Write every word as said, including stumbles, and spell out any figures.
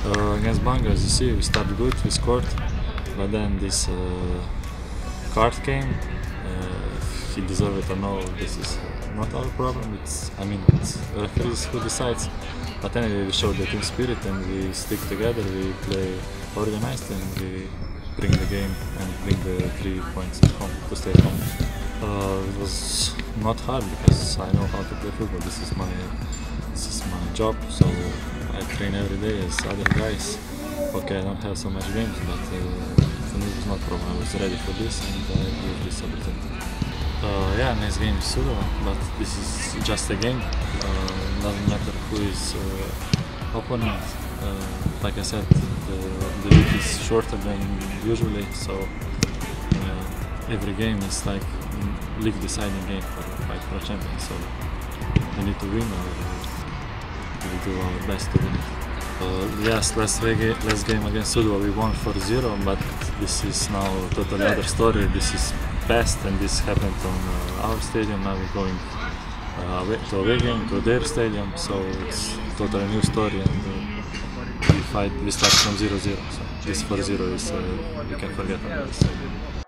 Uh, against Bangor, as you see, we started good, we scored, but then this uh, card came. Uh, if he deserved it or no, this is not our problem. It's, I mean, it's the referees who decides. But anyway, we showed the team spirit and we stick together. We play organized and we bring the game and bring the three points at home to stay at home. Uh, it was not hard because I know how to play football. This is my this is my job, so I train every day as other guys. Okay, I don't have so much games, but uh, for me it was not a problem. I was ready for this and I used this opportunity. Uh, yeah, nice game is Sudova, but this is just a game. Uh, doesn't matter who is uh, opponent. Uh, like I said, the, the league is shorter than usually, so uh, every game is like league deciding game for the fight for a champion. So we need to win, or we do our best to win it. Uh, yes, last, last game against Sudova we won four zero, but this is now a totally other story. This is past and this happened on uh, our stadium. Now we're going uh, away, to away game to their stadium, so it's totally new story, and uh, we fight, we start from zero zero, so this four zero is, uh, we can forget about this.